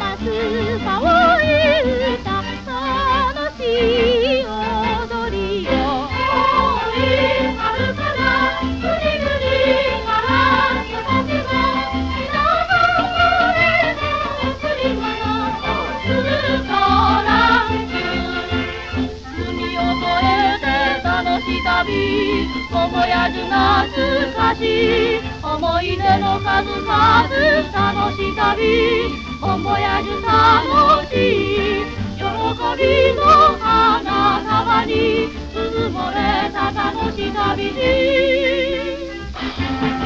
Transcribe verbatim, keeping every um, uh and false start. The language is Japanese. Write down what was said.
ます青い歌楽しい踊りよ青い春からぐりぐりから育てば皆が俺の贈り物とするから海を越えて楽しい旅桃やじ懐かしい思い出の数々楽しい旅桃やじ楽しい喜びの花束にうずもれた楽しい旅に